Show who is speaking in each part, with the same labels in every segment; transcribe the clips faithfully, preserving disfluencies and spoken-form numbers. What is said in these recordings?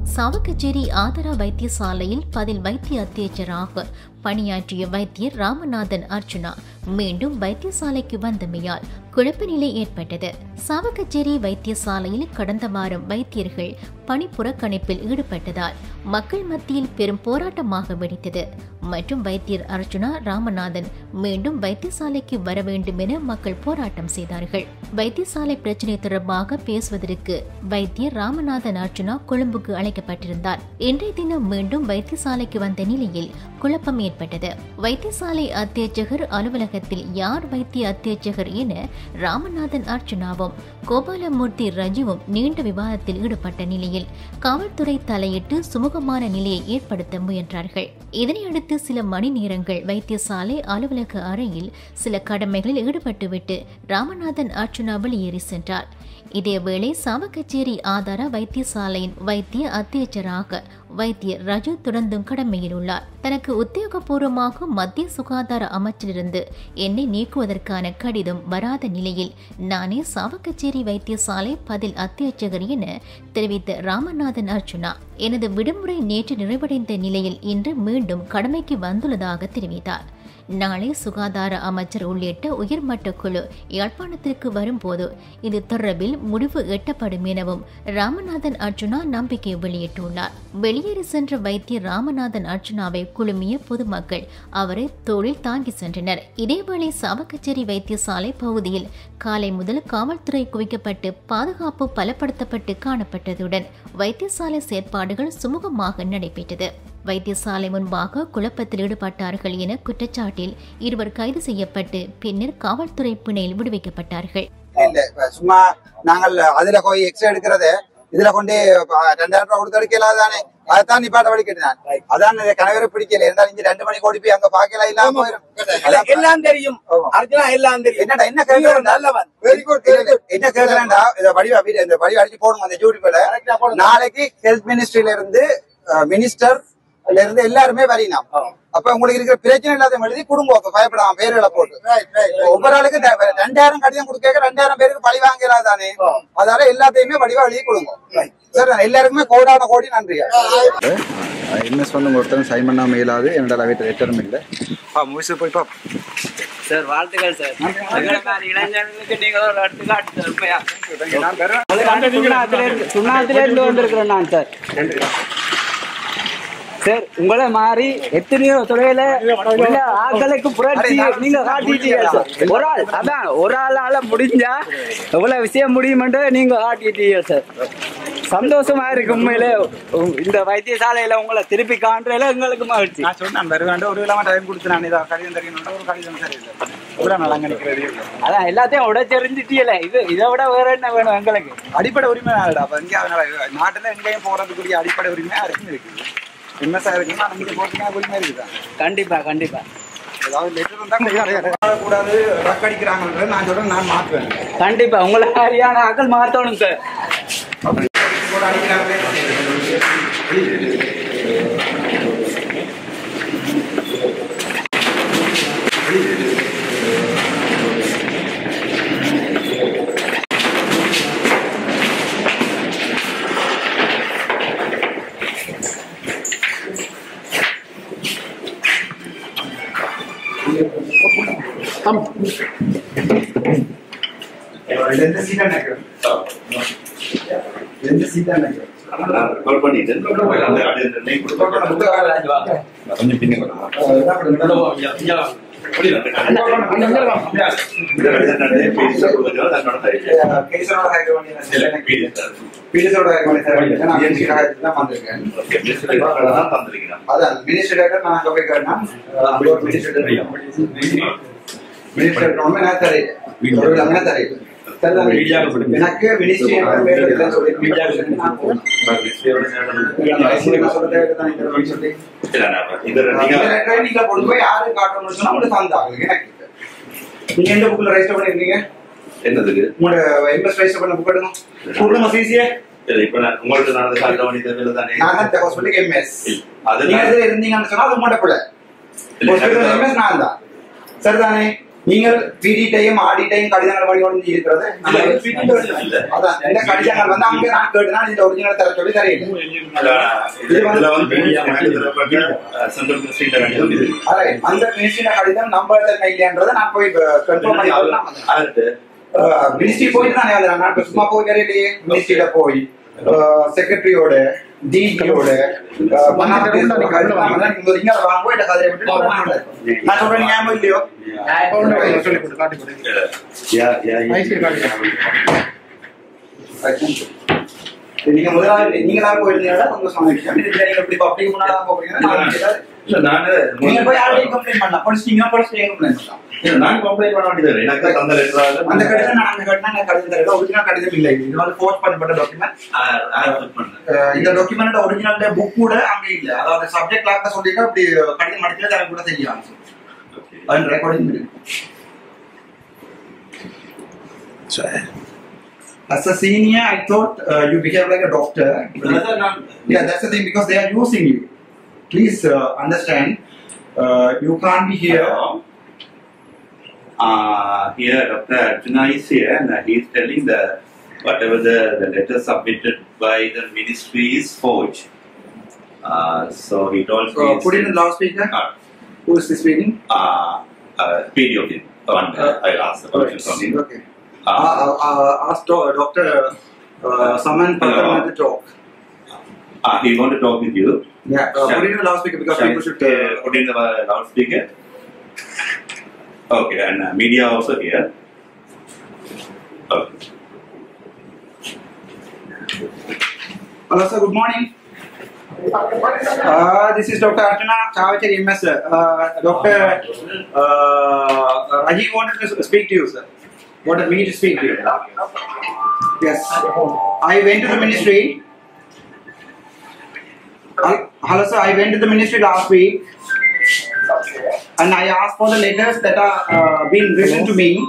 Speaker 1: சாவகச்சேரி ஆதரா வைத்தியசாலையில் பதில் வைத்திய அத்தியட்சராக பணியாற்றிய வைத்தியர் ராமநாதன் அர்ச்சுனா மீண்டும் வைத்தியசாலைக்கு வந்தமையால் குழப்ப நிலை ஏற்பட்டது. சாவகச்சேரி வைத்தியசாலையில் கடந்த வாரம் வைத்தியர்கள் பணி புறக்கணிப்பில் ஈடுபட்டதால் மக்கள் மத்தியில் பெரும் போராட்டமாக வெடித்தது. மற்றும் வைத்தியர் அர்ச்சுனா ராமநாதன் மீண்டும் வைத்தியசாலைக்கு வர வேண்டும் என மக்கள் போராட்டம் செய்தார்கள். வைத்தியசாலை பிரச்சினை தொடர்பாக பேசுவதற்கு வைத்தியர் ராமநாதன் அர்ச்சுனா கொழும்புக்கு அழைக்கப்பட்டிருந்தார். இன்றைய தினம் மீண்டும் வைத்தியசாலைக்கு வந்த நிலையில் குழப்பம் ஏற்பட்டது. வைத்தியசாலை அத்தியட்சகர் அலுவலகத்தில் யார் வைத்திய அத்தியட்சகர் என ராமநாதன் அர்ச்சுனாவும் கோபாலமூர்த்தி ரஜுவும் நீண்ட விவாதத்தில் ஈடுபட்ட நிலையில் காவல்துறை தலையிட்டு சுமூகமான நிலையை ஏற்படுத்த முயன்றார்கள். இதனையடுத்து சில மணி நேரங்கள் வைத்தியசாலை அலுவலக அறையில் சில கடமைகளில் ஈடுபட்டுவிட்டு ராமநாதன் அர்ச்சுனா வெளியேறி சென்றார். இதேவேளை சாவகச்சேரி ஆதார வைத்தியசாலையின் வைத்திய அத்தியட்சராக வைத்தியர் ரஜு தொடர்ந்தும் கடமையில் உள்ளார். தனக்கு உத்தியோகபூர்வமாக மத்திய சுகாதார அமைச்சிலிருந்து என்னை நீக்குவதற்கான கடிதம் வராத நிலையில் நானே சாவகச்சேரி வைத்தியசாலை பதில் அத்தியட்சகர் என தெரிவித்த ராமநாதன் அர்ச்சுனா எனது விடுமுறை நேற்று நிறைவடைந்த நிலையில் இன்று மீண்டும் கடமைக்கு வந்துள்ளதாக தெரிவித்தார். நாளை சுகாதார அமைச்சர் உள்ளிட்ட உயர்மட்ட குழு யாழ்ப்பாணத்திற்கு வரும்போது இது தொடர்பில் முடிவு எட்டப்படும் எனவும் ராமநாதன் அர்ச்சுனா நம்பிக்கை வெளியிட்டுள்ளார். வெளியேறி சென்ற வைத்தியர் ராமநாதன் அர்ச்சுனாவை குழுமிய பொதுமக்கள் அவரை தோளில் தாங்கி சென்றனர். இதேவேளை சாவகச்சேரி வைத்தியசாலை பகுதியில் காலை முதல் காவல்துறை குவிக்கப்பட்டு பாதுகாப்பு பலப்படுத்தப்பட்டு காணப்பட்டதுடன் வைத்தியசாலை செயற்பாடுகள் சுமூகமாக நடைபெற்றது. வைத்தியசாலை முன்பாக குழப்பத்தில் ஈடுபட்டார்கள் என குற்றச்சாட்டில் இருவர் கைது செய்யப்பட்டு பின்னர் காவல்துறை பிணையில் விடுவிக்கப்பட்டார்கள்.
Speaker 2: சும்மா நாங்கள் அதுல போய் எக்ஸ்ரே எடுக்கிறது இதுல கொண்டு ரெண்டாயிரம் ரூபாய் கொடுத்து எடுக்கலாதானே, அதான் நிப்பாட்ட வழி கேட்டான். அதான் கணவரை பிடிக்கல இருந்தாலும் இங்க ரெண்டு மணிக்கு ஓடி போய் அங்க பாக்கலாம் இல்லாம போயிடும்.
Speaker 3: எல்லாம் தெரியும் அர்ஜுனா, எல்லாம் தெரியும்.
Speaker 2: என்னடா என்ன கேட்கறேன் என்ன கேட்கறேன்டா, இதை வடிவா இந்த வடிவ அடிச்சு போடணும் அந்த டியூட்டி போல. நாளைக்கு ஹெல்த் மினிஸ்ட்ரியில இருந்து மினிஸ்டர் இருந்து எல்லாருமே வரையினாம். அப்ப உங்களுக்கு இருக்கிற பிரச்சனை இல்லாத எழுதி குடும்பம் பயப்படாம பேர்களை போட்டு ஒவ்வொரு ஆளுக்கு ரெண்டாயிரம் கடிதம் கொடுக்க ரெண்டாயிரம் பேருக்கு பழி வாங்கிறாதானே, அதால எல்லாத்தையுமே வடிவா எழுதி கொடுங்க சார். எல்லாருக்குமே கோடான கோடி நன்றியா.
Speaker 4: எம்எஸ் வந்து ஒருத்தரும் சைன் பண்ணாம இயலாது, என்னோட வீட்டு லெட்டரும் இல்லை. முடிச்சு போய் பா
Speaker 3: சார். வாழ்த்துக்கள் சார். சுண்ணாத்துல இருந்து வந்திருக்கிறேன் நான் சார். சார் உங்களை மாறி எத்தனையோ துறையில ஆட்களுக்கு புரட்சி நீங்க காட்டிட்டீங்க சார். ஒரு ஆள் அதான் ஒரு ஆளால முடிஞ்சா எவ்வளவு விஷயம் முடியுமென்று நீங்க காட்டிட்டீங்க சார். சந்தோஷமா இருக்கு உண்மையில. இந்த வைத்தியசாலையில உங்களை திருப்பி காண்றதுல எங்களுக்கு மகிழ்ச்சி.
Speaker 4: நான் சொன்னேன் வருவாண்ட ஒரு இல்லாம டைம் கொடுத்து நான் இதை கடிதம் தரணும் ஒரு கடிதம் சரி இல்லை நல்லா நினைக்கிறது.
Speaker 3: அதான் எல்லாத்தையும் உடைச்செறிஞ்சிட்டீல. இது இதை விட வேற என்ன வேணும் எங்களுக்கு?
Speaker 4: அடிப்படை உரிமை அப்ப இங்கே நாட்டுல எங்கேயும் போறதுக்குரிய அடிப்படை உரிமை யாருக்கும் இருக்குது. விவசாயம் இருக்குன்னா நமக்கு போறதுக்கான உரிமை இருக்குதான்.
Speaker 3: கண்டிப்பா கண்டிப்பா.
Speaker 4: ஏதாவது லெட்டர் இருந்தா கூடாது ரக் அடிக்கிறாங்கன்றது நான் சொல்றேன், நான் மாற்றுவேன்.
Speaker 3: கண்டிப்பா உங்களை சரியான ஆக்கள் மாற்றணும் சார்.
Speaker 2: எனக்கு மினிஸ்ட்ரி நீங்க கொண்டு போய் யாரு காட்டணும்னு சொன்னா உங்களுக்கு தந்தாங்க. எனக்கு நீங்க எந்த புக்ல ரெஜிஸ்டர் பண்ணிருக்கீங்க? என்னதுக்கு உங்களோட இன்வெஸ்ட் ரெஜிஸ்டர் பண்ண புக் எடுங்க கொடுங்க சிசிஏ. இப்ப உங்களுக்கு நான் சார்ஜ் பண்ணி தேவையில்லை தானே. நான் அந்த ஹாஸ்பிடலுக்கு எம்எஸ் அது நீங்க இருந்தீங்கன்னு சொன்னா அது உங்களோட பிள்ளை. ஹாஸ்பிடல் எம்எஸ் நான் தான் சரிதானே. நீங்கள் பிடிட்டையும் ஆடிட்டையும் கடிதங்கள் வழி ஒன்று இருக்கிறது அதான் இந்த கடிதங்கள் வந்து அங்கே நான் கேட்டுனா இந்த ஒரிஜினல் தர சொல்லி தரையில்லை அந்த மினிஸ்ட்ரியில கடிதம் நம்ப இல்லையன்றதை நான் போய் கன்ஃபார்ம் பண்ணி மினிஸ்ட்ரி போயிட்டு நான் நான் சும்மா போய் தெரியலையே மினிஸ்ட்ரியில போய் செக்ரட்டரியோட டிஜியோட இங்க வாங்க இந்த கதையை விட்டு நான் சொல்றேன் ஞாபகம் இல்லையோ நீங்க முதலாவது நீங்க தான் போயிருந்தீங்கன்னா கொஞ்சம் சமாளிச்சேன் நீங்க இப்படி பப்ளிக் முன்னாடி போறீங்கன்னா நீங்க போய் யாரையும் கம்ப்ளைண்ட் பண்ணலாம் படிச்சிட்டீங்க படிச்சு கம்ப்ளைண்ட் பண்ணலாம் நான் கம்ப்ளைண்ட் பண்ண வேண்டியது எனக்கு அந்த லெட்டர் அந்த கடிதம் நான் அந்த கடிதம் நான் கடிதம் தரல ஒரிஜினல் கடிதம் இல்லை இது வந்து போஸ்ட் பண்ணப்பட்ட டாக்குமெண்ட் இந்த டாக்குமெண்ட் ஒரிஜினல் புக் கூட அங்க இல்ல அதாவது சப்ஜெக்ட் லாக்க சொல்லிட்டு அப்படி கடிதம் அடிச்சது எனக்கு கூட தெரியும் அண்ட் ரெக்கார்டிங் இருக்கு As a senior, I thought uh, you behave like a doctor. Yeah, that's the thing because they are using you. Please uh, understand, uh, you can't be here.
Speaker 5: Uh, here, Doctor Arjuna is here, and he is telling the whatever the, the letter submitted by the ministry is forged. Uh, so he told me.
Speaker 2: Uh, put it in loudspeaker. Uh, Who is this speaking?
Speaker 5: Uh, uh, video of him. One, uh, I asked the question from him.
Speaker 2: Okay. Uh, uh, uh, ask Doctor Uh, Saman Pakarna to talk.
Speaker 5: Uh, he want to talk with you.
Speaker 2: Yeah, uh, put it in the loudspeaker because
Speaker 5: Shall
Speaker 2: people should. Uh,
Speaker 5: put in the loudspeaker. Okay, and uh, media also here. Okay.
Speaker 2: Hello, sir. Good morning. Uh, this is Doctor Arjuna Chavachari M S. Uh, Doctor uh, Rajiv wanted to speak to you, sir. Wanted me to speak to you. Yes. I went to the ministry. I, hello, sir. I went to the ministry last week. And I asked for the letters that are uh, being written to me.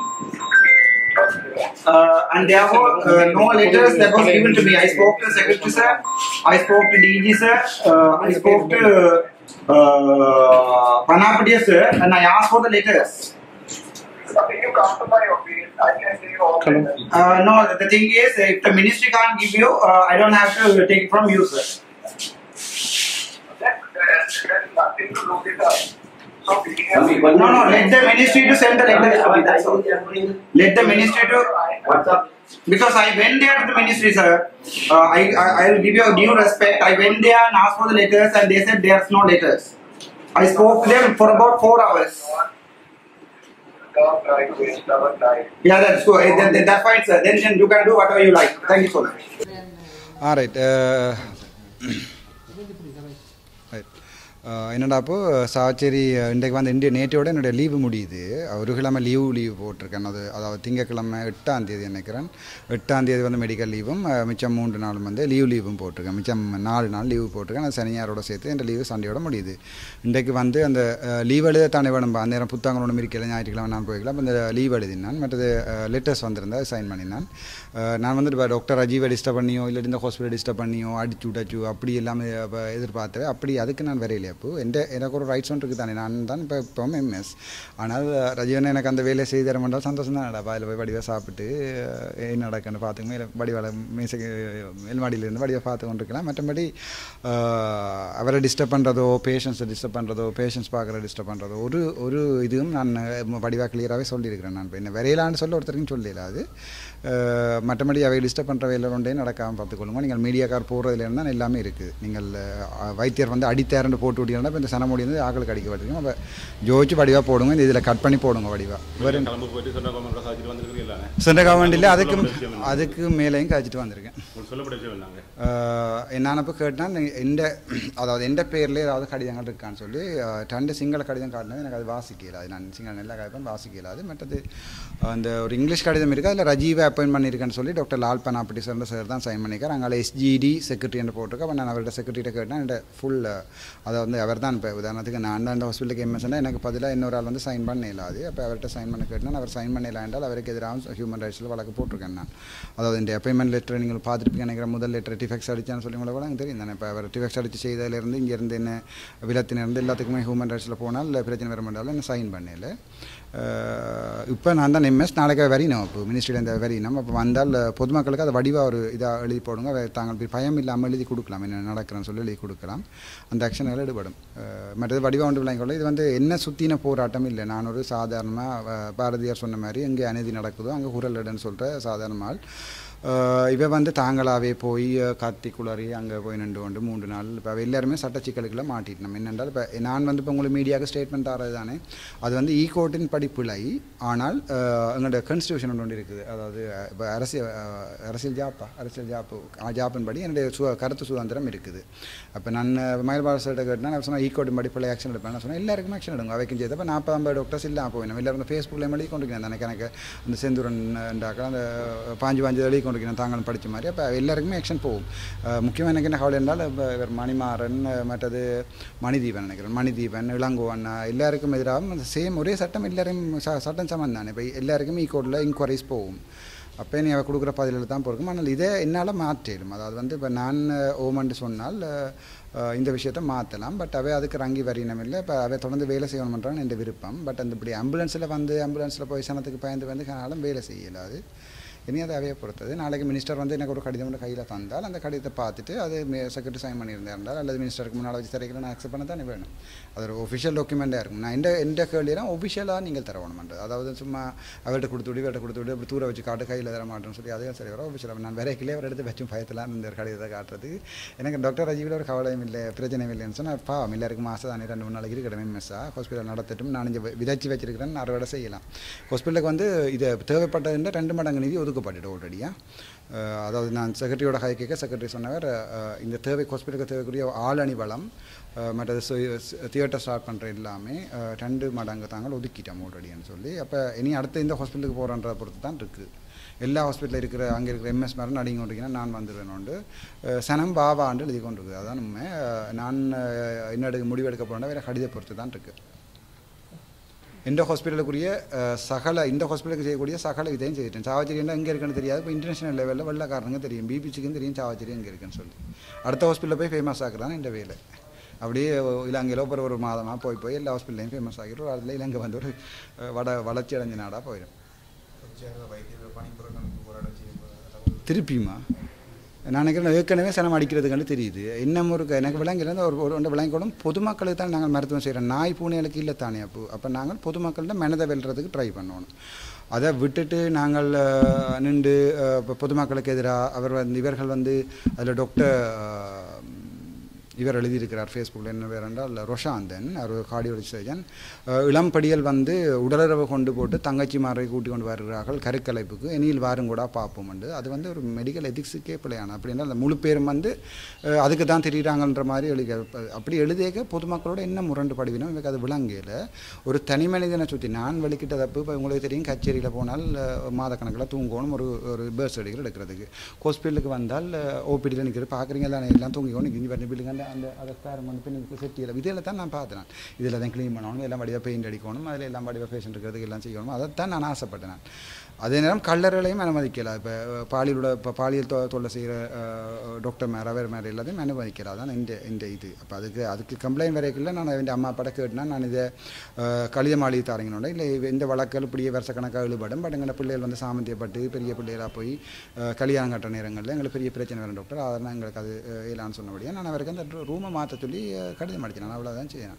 Speaker 2: Uh, and therefore, uh, no letters that was given to me. I spoke to the secretary, sir. I spoke to D G, sir. Uh, I spoke to uh, Panapadia, sir. And I asked for the letters.
Speaker 6: Okay, you come to my office. I can give you all the
Speaker 2: Uh, no, the thing is, if the ministry can't give you, uh, I don't have to take it from you, sir.
Speaker 6: That has nothing to do with us. So we have.
Speaker 2: No, no, let the ministry to send the letters to me. That's all. Let the ministry to. Because I went there to the ministry, sir. Uh, I, I I will give you a due respect. I went there and asked for the letters, and they said there's no letters. I spoke to them for about four hours.
Speaker 6: Don't try to waste our time.
Speaker 2: Yeah, that's good. Then, then that's fine, sir. Then, then you can do whatever you like. Thank you so much.
Speaker 4: All right. Uh, right. என்னடா அப்போது சாவச்சேரி இன்றைக்கு வந்து இந்திய நேற்றோட என்னுடைய leave முடியுது ஒரு கிழமை leave leave போட்டிருக்கேன் அது அதாவது திங்கக்கிழமை எட்டாம் தேதி நினைக்கிறேன் எட்டாம் தேதி வந்து மெடிக்கல் லீவும் மிச்சம் மூன்று நாளும் வந்து லீவ் லீவும் போட்டிருக்கேன் மிச்சம் நாலு நாள் லீவு போட்டிருக்கேன் அது சனியாரோட சேர்த்து இந்த லீவு சண்டையோட முடியுது இன்றைக்கு வந்து அந்த லீவ் எழுத தானே வேணும் அந்த நேரம் புத்தகங்கள் ஒன்று இருக்கல ஞாயிற்றுக்கிழமை நான் போய்க்கலாம் அப்போ இந்த லீவ் எழுதினான் மற்றது லெட்டர்ஸ் வந்திருந்தேன் சைன் பண்ணினான் நான் வந்துட்டு இப்போ டாக்டர் ராஜீவை டிஸ்டர்ப் பண்ணியோ இல்லை இந்த ஹாஸ்பிட்டல் டிஸ்டர்ப் பண்ணியோ அடிச்சு விட்டாச்சு அப்படி எல்லாமே எதிர்பார்த்தேன் அப்படி அதுக்கு நான் வரையிலே அப்போ எந்த எனக்கு ஒரு ரைட்ஸ் ஒன்று இருக்குது தானே நான் தான் இப்போ இப்போவும் எம்எஸ் ஆனால் ரஜீவன் எனக்கு அந்த வேலையை செய்து தர மாட்டால் சந்தோஷம் தான் நடப்பா அதில் போய் வடிவாக சாப்பிட்டு என்ன நடக்குன்னு பார்த்துங்க மேலே வடிவாள மேசை மேல்மாடியிலேருந்து வடிவாக பார்த்து கொண்டிருக்கலாம் மற்றபடி அவரை டிஸ்டர்ப் பண்ணுறதோ பேஷண்ட்ஸை டிஸ்டர்ப் பண்ணுறதோ பேஷண்ட்ஸ் பார்க்குற டிஸ்டர்ப் பண்ணுறதோ ஒரு ஒரு இதுவும் நான் வடிவாக கிளியராகவே சொல்லியிருக்கிறேன் நான் இப்போ என்ன வரையலான்னு சொல்ல ஒருத்தருக்கும் சொல்லல அது மற்றபடி அவை டிஸ்டர்ப் பண்ணுற வேலை ஒன்றே நடக்காமல் பார்த்துக்கொள்ளுங்க நீங்கள் மீடியாக்கார் போகிறதுல இருந்தால் எல்லாமே இருக்குது நீங்கள் வைத்தியர் வந்து அடித்தேரண்டு போட்டு விட்டீங்கன்னா இப்போ இந்த சனமொழி வந்து ஆக்களுக்கு அடிக்க பட்டுருங்க அப்போ ஜோதிச்சு வடிவாக போடுங்க இந்த இதில் கட் பண்ணி போடுங்க வடிவாக வேறு சென்ட்ரல் கவர்மெண்ட்டில் அதுக்கு அதுக்கு மேலேயும் காய்ச்சிட்டு வந்திருக்கேன் என்னப்போ கேட்டால் எந்த அதாவது எந்த பேரில் ஏதாவது கடிதங்கள் இருக்கான்னு சொல்லி ரெண்டு சிங்கள கடிதம் காட்டினது எனக்கு அது வாசிக்கல அது நான் சிங்கள நல்லா காய்ப்பேன் வாசிக்கலாது மற்றது அந்த ஒரு இங்கிலீஷ் கடிதம் இருக்குது அதில் ரஜீவை அப்பாயின்ட் பண்ணியிருக்கேன்னு சொல்லி doctor Lal Panappatti sir sir தான் சைன் பண்ணியிருக்கார் அங்கே எஸ்ஜிடி செக்ரட்டரி என்று போட்டிருக்கேன் அப்போ நான் அவர்கிட்ட செக்ரட்டரிட்ட கேட்டேன் என்னோட ஃபுல் அதை வந்து அவர் தான் இப்போ உதாரணத்துக்கு நான் அந்த ஹாஸ்பிட்டலுக்கு எம்எஸ்னா எனக்கு பதிலாக இன்னொரு ஆள் வந்து சைன் பண்ண இல்லாது அப்போ அவர்கிட்ட சைன் பண்ண கேட்டேன் அவர் சைன் பண்ண இல்லை என்றால் அவருக்கு எதிராக ஹியூமன் ரைட்ஸில் வழக்கு போட்டிருக்கேன் நான் அதாவது இந்த அப்பாயின்மெண்ட் லெட்டர் நீங்கள் பார்த்துருப்பீங்க நினைக்கிற முதல் லெட்டர் டிஃபெக்ட்ஸ் அடித்தான்னு சொல்லி கூட எனக்கு தெரியும் தானே. இப்போ அவர் டிஃபெக்ட்ஸ் அடித்து செய்ததுலேருந்து இங்கேருந்து என்ன விலத்தினிருந்து எல்லாத்துக்குமே ஹியூமன் ரைட்ஸில் போனால் பிரச்சனை வர மாட்டாலும் என்ன சைன் பண்ணல. இப்போ நான் தான் எம்எஸ் நாளைக்கு வரையணும், இப்போ மினிஸ்ட்ரியிலேருந்து வரையணும். அப்போ வந்தால் பொதுமக்களுக்கு அதை வடிவாக ஒரு இதாக எழுதி போடுங்க, தாங்கள் பயம் இல்லாமல் எழுதி கொடுக்கலாம், என்ன நடக்கிறேன்னு சொல்லி எழுதி கொடுக்கலாம். அந்த ஆக்ஷன்கள் ஈடுபடும். மற்றது வடிவாக ஒன்று விளங்கிக்கொள்ள இது வந்து என்ன சுற்றின போராட்டம் இல்லை. நான் ஒரு சாதாரணமாக பாரதியார் சொன்ன மாதிரி எங்கே அநீதி நடக்குதோ அங்கே குரல் இடன்னு சொல்கிற சாதாரணமால் இவ வந்து தாங்களாகவே போய் காத்தி குளறி அங்கே போய் நின்று கொண்டு மூன்று நாள் இப்போ எல்லாருமே சட்ட சிக்கலுக்குள்ள மாட்டிட்டு நம்ம என்னென்றால் இப்போ நான் வந்து இப்போ உங்களுக்கு மீடியாவுக்கு ஸ்டேட்மெண்ட் தரது தானே, அது வந்து ஈ கோர்ட்டின் படிப்பிலை. ஆனால் எங்களோட கான்ஸ்டியூஷன் ஒன்று இருக்குது, அதாவது இப்போ அரசியல் அரசியல் ஜாப்பா அரசியல் ஜாப்பு ஜாப்பின் படி என்னுடைய சு கருத்து சுதந்திரம் இருக்குது. அப்போ நான் மயில்பாலசிட்ட கேட்டேன்னா நான் சொன்னால் ஈ கோர்ட்டின் படிப்பில் ஆக்ஷன் எடுப்பேன். நான் சொன்னேன் எல்லாருக்குமே ஆக்ஷன் எடுங்க அவைக்கும் செய்து. அப்போ நாற்பது ஐம்பது டாக்டர்ஸ் இல்லாமல் போயிடும். எல்லாரும் ஃபேஸ்புக்கில் எழுதி கொண்டிருக்கேன் எனக்கு எனக்கு அந்த செந்தூரன் அந்த பாஞ்சு பாஞ்சு எழுதி கொண்டிருக்கேன் தாங்களும் படித்த மாதிரி. அப்போ எல்லாருக்குமே ஆக்ஷன் போகும். முக்கியமாக எனக்கு என்ன கவலை என்றால் இப்போ இவர் மணிமாறன் மற்றது மணிதீபன் நினைக்கிறேன் மணிதீபன் இளங்கோவன் எல்லாருக்கும் எதிராக சேம் ஒரே சட்டம் எல்லாரும் சட்டம் சமம் தானே. இப்போ எல்லாருக்குமே ஈகோர்ட்டில் இன்கொயரிஸ் போகும். அப்போ நீ அவள் கொடுக்குற பதிலில் தான் போயிருக்கும். ஆனால் இதை என்னால் மாற்றிடும். அதாவது வந்து இப்போ நான் ஓமன்ட்டு சொன்னால் இந்த விஷயத்தை மாற்றலாம். பட் அவை அதுக்கு ரங்கி வரையினம் இல்லை. இப்போ அவை தொடர்ந்து வேலை செய்யணும்ன்றான்னு என் விருப்பம். பட் அந்த இப்படி ஆம்புலன்ஸில் வந்து ஆம்புலன்ஸில் போய் சனத்துக்கு பயந்து வந்து கனாலும் வேலை செய்யலாது. இனி அதை அவையை பொறுத்தது. நாளைக்கு மினிஸ்டர் வந்து எனக்கு ஒரு கடிதம் கையில் தந்தால் அந்த கடிதத்தை பார்த்துட்டு அது செக்ரட்டரி சைன் பண்ணியிருந்தால் அல்லது மினிஸ்டருக்கு முன்னால் வச்சு தரைக்கில் நான் அக்செப்ட் பண்ண தானே வேணும். அது ஒரு ஒஃபிஷியல் டாக்குமெண்ட்டாக இருக்கும். நான் எந்த எந்த கேள்வியெல்லாம் ஒஃபிஷியலாக நீங்கள் தரணும்ன்றது. அதாவது சும்மா அவர்கிட்ட கொடுத்து விடு இவர்கிட்ட கொடுத்து விடு அப்படி தூர வச்சு காட்டு கையில் தர மாட்டேன்னு சொல்லி அதே சரி வரும் ஒஃபிஷியலாக. நான் வேற கிளே ஒரு எடுத்து வச்சும் பயத்தலாம் இந்த கடிதத்தை காட்டுறது. எனக்கு டாக்டர் ராஜீவில் ஒரு கவலையும் இல்லை பிரச்சனையும் இல்லைன்னு சொன்னால் பாவம் எல்லாருக்கும் மாதம் தானே ரெண்டு மூணு நாளைக்கு இருக்கிற எம்எஸ்ஸாக ஹாஸ்பிட்டல் நடத்தட்டும். நான் இங்கே விதைச்சி வச்சிருக்கிறேன் அறுவடை செய்யலாம். ஹாஸ்பிட்டலுக்கு வந்து இது தேவைப்பட்டதுன்ற ரெண்டு மடங்கு நிதி ஒதுக்கப்பட்டுட்டு ஆல்ரெடியாக. அதாவது நான் செக்ரட்டரியோட கை கேட்க செக்ரட்டரி சொன்னவர் இந்த தேவை ஹாஸ்பிட்டலுக்கு தேவைக்குரிய ஆளணி வளம் மற்றது தியேட்டர் ஸ்டார்ட் பண்ணுற எல்லாமே ரெண்டு மடங்கு தாங்கள் ஒதுக்கிட்டோம் ஆல்ரெடின்னு சொல்லி. அப்போ இனி அடுத்து இந்த ஹாஸ்பிட்டலுக்கு போகிறன்ற பொறுத்து தான் இருக்குது. எல்லா ஹாஸ்பிட்டலில் இருக்கிற அங்கே இருக்கிற எம்எஸ் மேலே அடிங்க கொண்டிருக்கீங்கன்னா நான் வந்துடுவேனோண்டு சனம் பாவாண்டு எழுதி கொண்டு இருக்குது. அதான் உண்மை. நான் என்ன முடிவெடுக்க போகிறேன்னா வேறு கடிதை பொறுத்து தான் இருக்குது. இந்த ஹாஸ்பிட்டலுக்குரிய சகல இந்த ஹாஸ்பிட்டலுக்கு செய்யக்கூடிய சகல இதையும் செய்துட்டேன். சாவச்சேரின்னா எங்கே இருக்குன்னு தெரியாது. இப்போ இன்டர்நேஷனல் லெவலில் வெள்ளக்காரனுங்க தெரியும், பிபிசிக்கும் தெரியும் சாவச்சேரி எங்கே இருக்குன்னு சொல்லி. அடுத்த ஹாஸ்பிட்டலில் போய் ஃபேமஸ் ஆக்குறான் இந்த வேலை. அப்படியே இலங்கையில் ஒரு ஒரு மாதமாக போய் போய் எல்லா ஹாஸ்பிட்டலையும் ஃபேமஸ் ஆகிட்டு ஒரு அதில் இலங்கை வந்து ஒரு வட வளர்ச்சி அடைஞ்ச நாடாக போயிடும். திருப்பியுமா நான் நினைக்கிறேன் ஏற்கனவே சனம் அடிக்கிறதுக்காண்டு தெரியுது. இன்னும் ஒரு எனக்கு விளங்கிலேருந்து ஒரு ஒரு விளங்கக்கூடும் பொதுமக்களுக்கு தான் நாங்கள் மருத்துவம் செய்கிறோம். நாய் பூனைகளுக்கு இல்லை தானே. அப்போ அப்போ நாங்கள் பொதுமக்கள்கிட்ட மனதை வெல்றதுக்கு ட்ரை பண்ணணும். அதை விட்டுட்டு நாங்கள் நின்று இப்போ பொதுமக்களுக்கு எதிராக அவர் வந்து இவர்கள் வந்து அதில் டாக்டர் இவர் எழுதியிருக்கிறார் ஃபேஸ்புக்கில் என்ன வேறு என்றால் ரொஷாந்தன் அவர் கார்டியாலஜி சர்ஜன். இளம்படியல் வந்து உடலுறவு கொண்டு போட்டு தங்கச்சிமாரை கூட்டி கொண்டு வருகிறார்கள் கருக்கலைப்புக்கு இனியில் வாரும் கூட பார்ப்போம் உண்டு. அது வந்து ஒரு மெடிக்கல் எதிக்ஸுக்கே பிள்ளையான அப்படின்னா அந்த முழு பேரும் வந்து அதுக்கு தான் தெரியுறாங்கன்ற மாதிரி எழுதி அப்படி எழுதியக்க பொதுமக்களோட என்ன முரண்டு படுவினோம் இவருக்கு அது விளங்கையில் ஒரு தனி மனிதனை சுற்றி நான் வெளிக்கிட்ட தப்பு. இப்போ உங்களுக்கு தெரியும் கச்சேரியில் போனால் மாதக்கணக்கில் தூங்கணும் ஒரு ஒரு பேர்ஸ் அடிக்கிற எடுக்கிறதுக்கு. ஹாஸ்பிட்டலுக்கு வந்தால் ஓபிடியில் நிற்கிறது பார்க்குறீங்க தானே எல்லாம் தூங்கிக்கணும் இங்கே பண்ணி பில்லுங்க அந்த அதை பேரம் வந்து பின்னுக்கு செட்டியில் இதில் தான் நான் பார்த்தேன். இதில் தான் க்ளீன் பண்ணணும் எல்லாம் வடிவாக பெயிண்ட் அடிக்கணும் அதில் எல்லாம் வடிவாக பேஷண்ட் இருக்கிறதுக்கு எல்லாம் செய்யணும். அதைத்தான் நான் ஆசைப்பட்டேன். நான் அதே நேரம் கல்லறைகளையும் அனுமதிக்கலாம். இப்போ பாலியலோட இப்போ பாலியல் தொ தொல்லை செய்கிற டாக்டர் மேர் அவர் மேர் எல்லாத்தையும் அனுமதிக்கலாம். அதான் இந்த இந்த இது அப்போ அதுக்கு அதுக்கு கம்ப்ளைண்ட் வரைக்கும் நான் என் அம்மா படம் கேட்டுனா நான் இதை கலித மாளிகை தாரங்கனோட இல்லை இந்த வழக்கில் இப்படியே வருஷக்கணக்காக ஈடுபடும். பட் எங்களை பிள்ளைகள் வந்து சாமந்தியப்பட்டு பெரிய பிள்ளைகளாக போய் கல்யாணம் கட்டுற நேரங்களில் எங்களுக்கு பெரிய பிரச்சனை வரும் டாக்டர். அதெல்லாம் எங்களுக்கு அது இல்லான்னு சொன்னபடியாக நான் அவருக்கு அந்த ரூமை மாற்ற சொல்லி கடிதம் அடித்தேன். நான் அவ்வளோதான் செய்யணும்.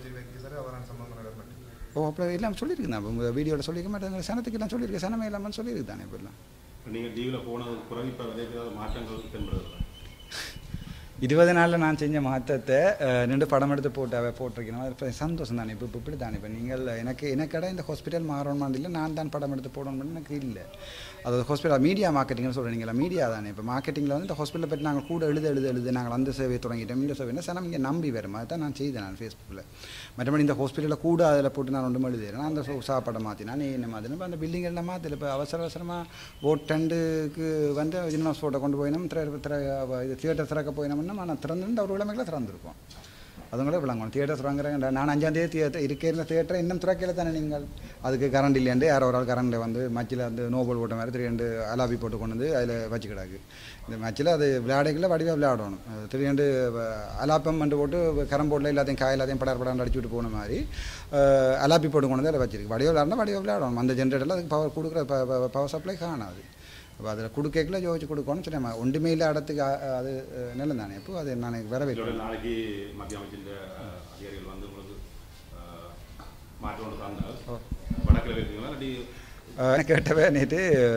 Speaker 4: ஓ அப்போ எல்லாம் சொல்லியிருக்குண்ணா இப்போ வீடியோவில் சொல்லியிருக்க மாட்டேங்க சனத்துக்கு எல்லாம் சொல்லியிருக்கேன். சனமே இல்லாமல் சொல்லியிருக்கு தானே. இப்போல்லாம்
Speaker 7: நீங்கள் டிவியில் போனதுக்கு பிறகு இப்போ விதைக்காத மாற்றங்கள் தென்படுறது
Speaker 4: இருபது நாளில் நான் செஞ்ச மாற்றத்தை நின்று படம் எடுத்து போட்டு அவ போட்டிருக்கணும். இப்போ சந்தோஷம் தானே. இப்போ இப்போ இப்படி தானே இப்போ நீங்கள் எனக்கு எனக்கடை இந்த ஹாஸ்பிட்டல் மாறணும் இல்லை நான் தான் படம் எடுத்து போடணும்னு எனக்கு இல்லை. அதாவது ஹாஸ்பிட்டல் மீடியா மார்க்கெட்டிங்னு சொல்கிறீங்களா மீடியா தானே. இப்போ மார்க்கெட்டிங்கில் வந்து இந்த ஹாஸ்பிட்டலை பற்றி நாங்கள் கூட எழுத எழுத எழுது நாங்கள் அந்த சேவையை தொடங்கிட்டோம் இந்த சேவை சனம் இங்கே நம்பி வரும். அதை தான் நான் செய்தேன் நான் ஃபேஸ்புக்கில். மற்றபடி இந்த ஹாஸ்பிட்டலில் கூட அதில் போட்டு நான் ஒன்றும் எழுதுறேன். அந்த சாப்பாடை மாற்றினா நீ என்ன மாதிரி இப்போ அந்த பில்டிங் எல்லாம் மாற்றல. இப்போ அவசர அவசரமாக ஓட் டெண்டுக்கு வந்து ஜிம்னாஸ் ஃபோட்டோ கொண்டு போயினோம் திரை திரை இது தியேட்டர் திறக்க போயினோம்னா நான் திறந்துட்டு அவர் உடமைகளை திறந்துருக்கோம். அதுங்களே விளங்கணும். தியேட்டர்ஸ் வாங்குறாங்க, நான் அஞ்சாம் தேதி தியேட்டர் இருக்கிற தியேட்டர் இன்னும் துறக்கையில் தானே நீங்கள் அதுக்கு கரண்ட் இல்லையாண்டு யாரோ ஒரு ஆள் கரண்டில் வந்து மச்சில் வந்து நோபல் போட்ட மாதிரி திடீரெண்டு அலாபி போட்டு கொண்டு வந்து அதில் வச்சு கிடாக்கு. இந்த மேட்சில் அது விளையாடைக்குள்ள வடிவாக விளையாடணும். திடீரெண்டு அலாப்பம் வந்து போட்டு கரம் போட்டில் எல்லாத்தையும் காய் எல்லாத்தையும் படார் படாண்டு அடிச்சு விட்டு போன மாதிரி அலாப்பி போட்டு கொண்டு வந்து அதில் வச்சிருக்கு. வடிவாக விளையாடணும், வடிவாக விளையாடணும். அந்த ஜென்ரேட்டரில் அதுக்கு பவர் கொடுக்குற பவர் சப்ளை காணாது. அப்போ அதில் கொடுக்கல ஜோதிச்சு கொடுக்கணும்னு சொன்னேன். ஒன்றுமே இல்லை இடத்துக்கு அது நல்ல தானே. இப்போ அது நான் வரவேற்கிறேன்.
Speaker 7: நாளைக்கு மத்திய அமைச்சின் அதிகாரிகள் வந்து உங்களுக்கு மாற்றம் ஒன்று தந்தால் வடக்கில் வைத்தீங்களா?
Speaker 4: கேட்டவே நேற்று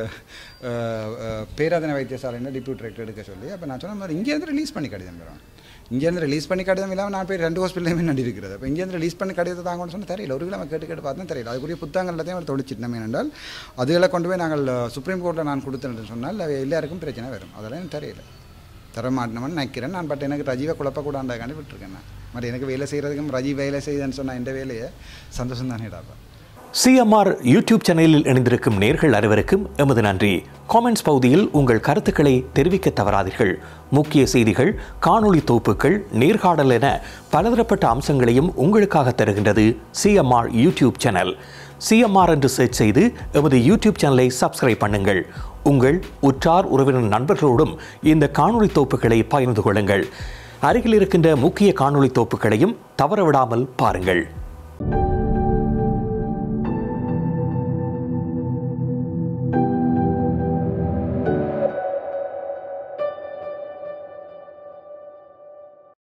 Speaker 4: பேராதனை வைத்தியசாலையில் டிப்யூட்டி டைரக்டர் எடுக்க சொல்லி அப்போ நான் சொன்ன மாதிரி இங்கேருந்து ரிலீஸ் பண்ணி கடிதம் பெறுவேன். இங்கேருந்து ரிலீஸ் பண்ணி கடிதம் இல்லாமல் நான் போய் ரெண்டு ஹாஸ்பிட்டலையுமே நடி இருக்கிறது. அப்போ இங்கேருந்து ரிலீஸ் பண்ணி கடிதத்தை தாங்கன்னு சொன்னால் தெரியல. ஒரு கிலோ கேட்டு கேட்டு பார்த்தா தெரியல. அதுக்குரிய புத்தகங்கள் எல்லாத்தையும் அவர் தொழிச்சிட்டோம். ஏனென்றால் அதுகளை கொண்டு போய் நாங்கள் சுப்ரீம் கோர்ட்டில் நான் கொடுத்தேன்னு சொன்னால் எல்லாருக்கும் பிரச்சனை வரும். அதெல்லாம் எனக்கு தெரியல. தர மாட்டேன்னு நினைக்கிறேன் நான். பட் எனக்கு ரஜீவை குழப்பக்கூடாண்டாக்காண்டி விட்டுருக்கேன் நான். பட் எனக்கு வேலை செய்கிறதுக்கும் ரஜீவ் வேலை செய்யுதுன்னு சொன்னால் இந்த வேலையை சந்தோஷம் தானே இடாப்பா.
Speaker 8: சிஎம்ஆர் யூடியூப் சேனலில் இணைந்திருக்கும் நேர்கள் அனைவருக்கும் எமது நன்றி. காமெண்ட்ஸ் பகுதியில் உங்கள் கருத்துக்களை தெரிவிக்க தவறாதீர்கள். முக்கிய செய்திகள், காணொளி தொகுப்புகள், நேர்காணல் என பலதரப்பட்ட அம்சங்களையும் உங்களுக்காக தருகின்றது சிஎம்ஆர் யூடியூப் சேனல். சிஎம்ஆர் என்று சர்ச் செய்து எமது யூடியூப் சேனலை சப்ஸ்கிரைப் பண்ணுங்கள். உங்கள் உற்றார் உறவினர் நண்பர்களோடும் இந்த காணொளி தொகுப்புகளை பகிர்ந்து கொள்ளுங்கள். அருகில் இருக்கின்ற முக்கிய காணொளி தொகுப்புகளையும் தவறவிடாமல் பாருங்கள்.